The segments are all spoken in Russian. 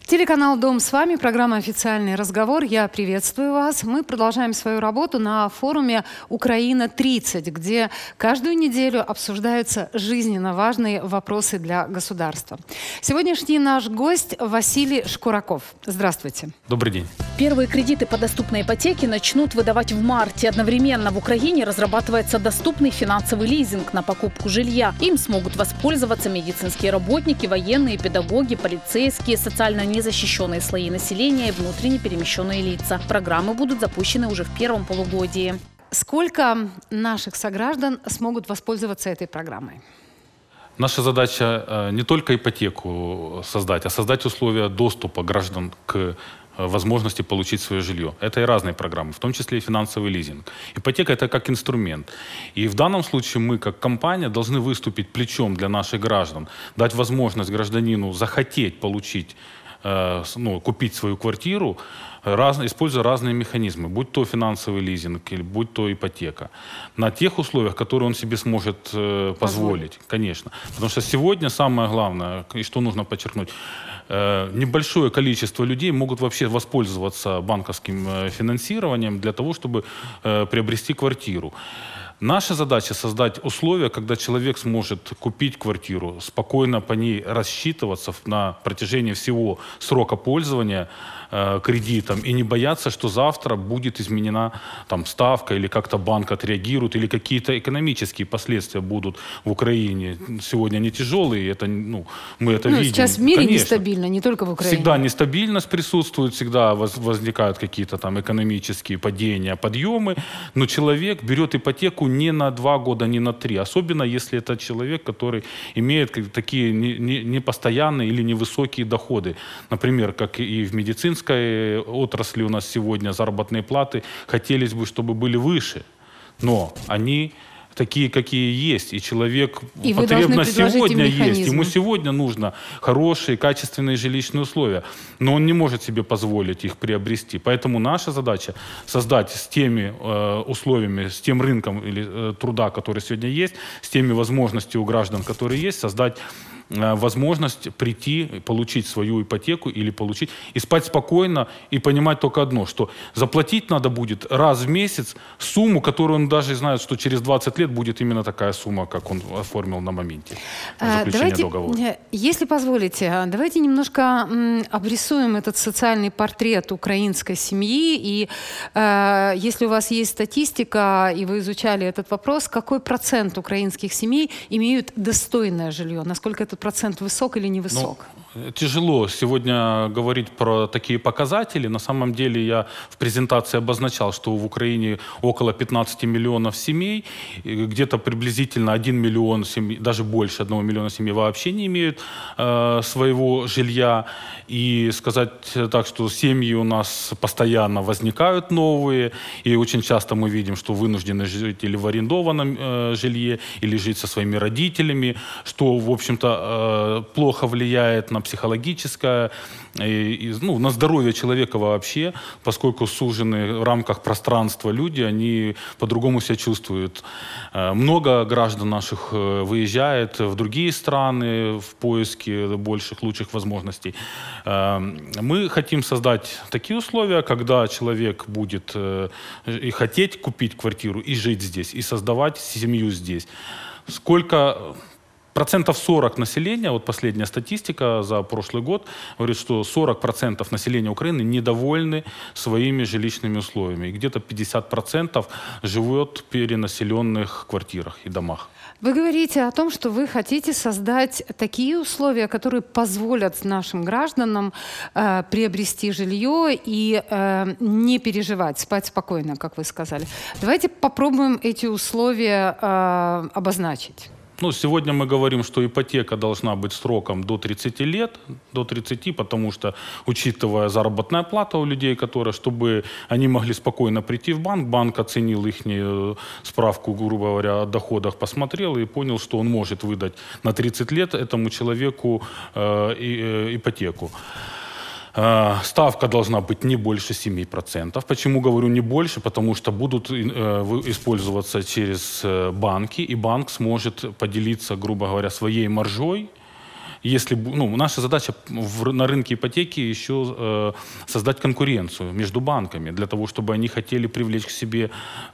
Телеканал «Дом» с вами, программа «Официальный разговор». Я приветствую вас. Мы продолжаем свою работу на форуме «Украина-30», где каждую неделю обсуждаются жизненно важные вопросы для государства. Сегодняшний наш гость Василий Шкураков. Здравствуйте. Добрый день. Первые кредиты по доступной ипотеке начнут выдавать в марте. Одновременно в Украине разрабатывается доступный финансовый лизинг на покупку жилья. Им смогут воспользоваться медицинские работники, военные, педагоги, полицейские, социально незащищенные слои населения и внутренне перемещенные лица. Программы будут запущены уже в первом полугодии. Сколько наших сограждан смогут воспользоваться этой программой? Наша задача не только ипотеку создать, а создать условия доступа граждан к возможности получить свое жилье. Это и разные программы, в том числе и финансовый лизинг. Ипотека – это как инструмент. И в данном случае мы, как компания, должны выступить плечом для наших граждан, дать возможность гражданину захотеть получить, купить свою квартиру, используя разные механизмы, будь то финансовый лизинг, или будь то ипотека, на тех условиях, которые он себе сможет позволить, конечно. Потому что сегодня самое главное, и что нужно подчеркнуть, небольшое количество людей могут вообще воспользоваться банковским финансированием для того, чтобы приобрести квартиру. Наша задача создать условия, когда человек сможет купить квартиру, спокойно по ней рассчитываться на протяжении всего срока пользования кредитом и не бояться, что завтра будет изменена ставка или как-то банк отреагирует, или какие-то экономические последствия будут в Украине. Сегодня они тяжелые, мы это видим. Сейчас в мире нестабильно, не только в Украине. Всегда нестабильность присутствует, всегда возникают какие-то экономические падения, подъемы, но человек берет ипотеку не на 2 года, не на 3, особенно если это человек, который имеет такие непостоянные или невысокие доходы. Например, как и в медицинской отрасли у нас сегодня заработные платы хотелось бы, чтобы были выше, но они такие, какие есть, и человек потребность сегодня есть. Ему сегодня нужно хорошие, качественные жилищные условия, но он не может себе позволить их приобрести. Поэтому наша задача создать с теми условиями, с тем рынком труда, который сегодня есть, с теми возможностями у граждан, которые есть, создать возможность прийти, получить свою ипотеку или получить, и спать спокойно, и понимать только одно, что заплатить надо будет раз в месяц сумму, которую он даже знает, что через 20 лет будет именно такая сумма, как он оформил на моменте заключения договора. Если позволите, давайте немножко обрисуем этот социальный портрет украинской семьи, и если у вас есть статистика, и вы изучали этот вопрос, какой процент украинских семей имеют достойное жилье, насколько этот процент высок или невысок? Тяжело сегодня говорить про такие показатели. На самом деле я в презентации обозначал, что в Украине около 15 миллионов семей, где-то приблизительно 1 миллион семей, даже больше 1 миллиона семей вообще не имеют своего жилья. И сказать так, что семьи у нас постоянно возникают новые, и очень часто мы видим, что вынуждены жить или в арендованном жилье, или жить со своими родителями, что, в общем-то, плохо влияет на психологическое, на здоровье человека вообще, поскольку сужены в рамках пространства люди, они по-другому себя чувствуют. Много граждан наших выезжает в другие страны в поиске больших, лучших возможностей. Мы хотим создать такие условия, когда человек будет и хотеть купить квартиру, и жить здесь, и создавать семью здесь. Процентов 40 населения, вот последняя статистика за прошлый год, говорит, что 40% населения Украины недовольны своими жилищными условиями. И где-то 50% живет в перенаселенных квартирах и домах. Вы говорите о том, что вы хотите создать такие условия, которые позволят нашим гражданам приобрести жилье и не переживать, спать спокойно, как вы сказали. Давайте попробуем эти условия обозначить. Сегодня мы говорим, что ипотека должна быть сроком до 30 лет, потому что, учитывая заработная плата у людей, чтобы они могли спокойно прийти в банк, банк оценил их справку, грубо говоря, о доходах, посмотрел и понял, что он может выдать на 30 лет этому человеку ипотеку. Ставка должна быть не больше 7%. Почему говорю не больше? Потому что будут использоваться через банки, и банк сможет поделиться, грубо говоря, своей маржой Если, наша задача на рынке ипотеки еще создать конкуренцию между банками, для того, чтобы они хотели привлечь к себе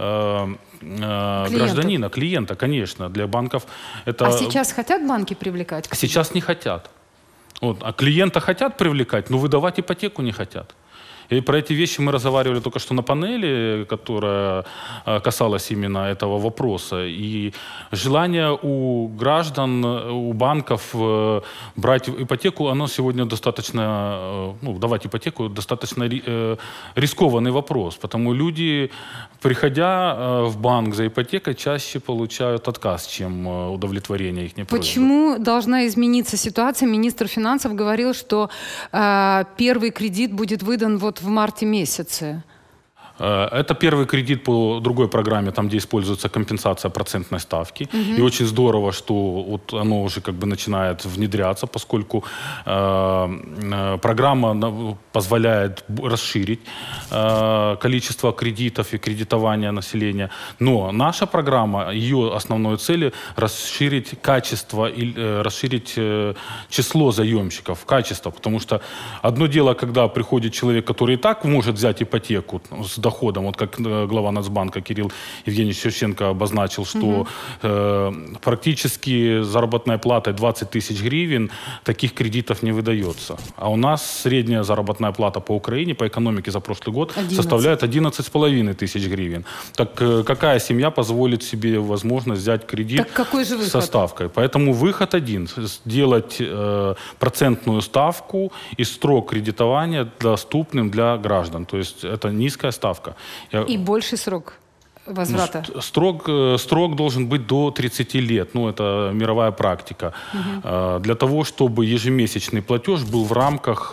гражданина, клиента, конечно. Для банков это... А сейчас хотят банки привлекать? Сейчас не хотят. А клиента хотят привлекать, но выдавать ипотеку не хотят. И про эти вещи мы разговаривали только что на панели, которая касалась именно этого вопроса. И желание у граждан, у банков брать ипотеку, оно сегодня достаточно, давать ипотеку достаточно рискованный вопрос. Потому люди, приходя в банк за ипотекой, чаще получают отказ, чем удовлетворение их просьбы. Почему должна измениться ситуация? Министр финансов говорил, что первый кредит будет выдан в марте месяце. Это первый кредит по другой программе, там, где используется компенсация процентной ставки. И очень здорово, что оно уже начинает внедряться, поскольку программа позволяет расширить количество кредитов и кредитования населения. Но наша программа, ее основной целью расширить качество и расширить число заемщиков, качество. Потому что одно дело, когда приходит человек, который и так может взять ипотеку с доходом, как глава Нацбанка Кирилл Евгеньевич Шевченко обозначил, что практически заработная плата 20 тысяч гривен, таких кредитов не выдается. А у нас средняя заработная плата по Украине, по экономике за прошлый год составляет 11,5 тысяч гривен. Так какая семья позволит себе возможность взять кредит со ставкой? Поэтому выход один – сделать процентную ставку и срок кредитования доступным для граждан. То есть это низкая ставка. И больший срок возврата? Срок должен быть до 30 лет. Это мировая практика. Для того, чтобы ежемесячный платеж был в рамках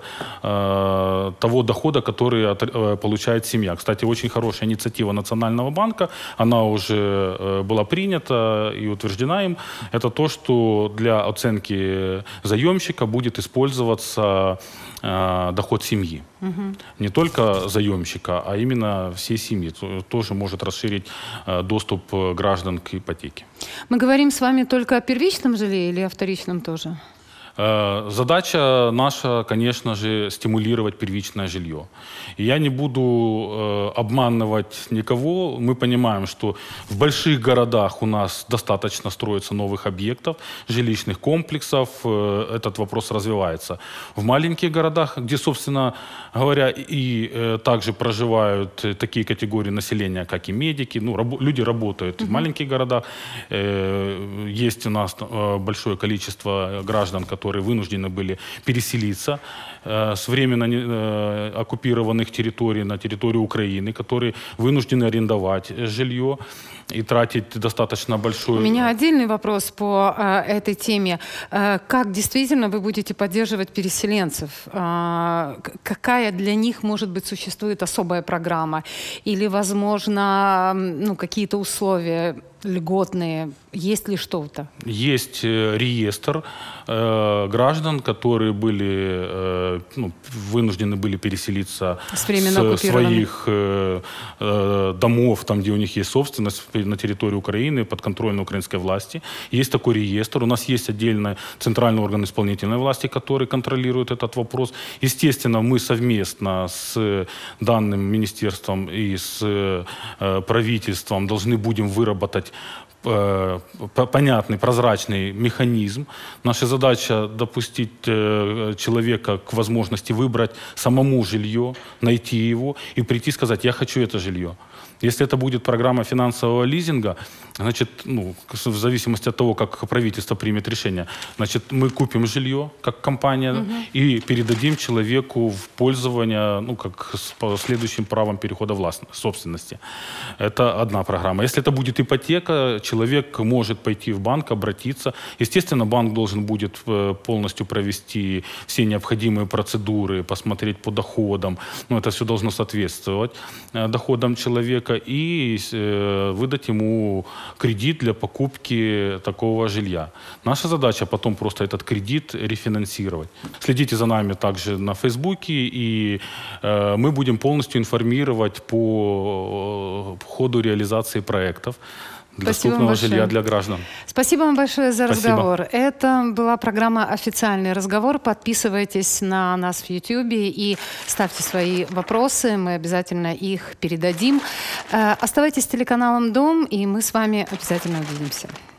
того дохода, который получает семья. Кстати, очень хорошая инициатива Национального банка. Она уже была принята и утверждена им. Это то, что для оценки заемщика будет использоваться доход семьи. Не только заемщика, а именно всей семьи. Тоже может расширить доступ граждан к ипотеке. Мы говорим с вами только о первичном жилье или о вторичном тоже? Задача наша, конечно же, стимулировать первичное жилье. И я не буду обманывать никого. Мы понимаем, что в больших городах у нас достаточно строится новых объектов, жилищных комплексов. Этот вопрос развивается. В маленьких городах, где, собственно говоря, и также проживают такие категории населения, как и медики, люди работают в маленьких городах. Есть у нас большое количество граждан, которые вынуждены были переселиться с временно оккупированных территорий на территорию Украины, которые вынуждены арендовать жилье и тратить достаточно большое... У меня отдельный вопрос по этой теме. Как действительно вы будете поддерживать переселенцев? Какая для них, может быть, существует особая программа? Или, возможно, какие-то условия льготные? Есть ли что-то? Есть реестр граждан, которые были, вынуждены были переселиться с своих домов, там, где у них есть собственность, на территории Украины, подконтрольной украинской власти. Есть такой реестр. У нас есть отдельный центральный орган исполнительной власти, который контролирует этот вопрос. Естественно, мы совместно с данным министерством и с правительством должны будем выработать понятный, прозрачный механизм. Наша задача допустить человека к возможности выбрать самому жилье, найти его и прийти и сказать: я хочу это жилье. Если это будет программа финансового лизинга, значит, в зависимости от того, как правительство примет решение, значит, мы купим жилье, как компания, и передадим человеку в пользование, как с последующим правом перехода собственности. Это одна программа. Если это будет ипотека, человек может пойти в банк, обратиться. Естественно, банк должен будет полностью провести все необходимые процедуры, посмотреть по доходам. Это все должно соответствовать доходам человека, и выдать ему кредит для покупки такого жилья. Наша задача потом просто этот кредит рефинансировать. Следите за нами также на Фейсбуке, и мы будем полностью информировать по ходу реализации проектов. доступного жилья для граждан. Спасибо вам большое за разговор. Спасибо. Это была программа «Официальный разговор». Подписывайтесь на нас в YouTube и ставьте свои вопросы. Мы обязательно их передадим. Оставайтесь с телеканалом «Дом», и мы с вами обязательно увидимся.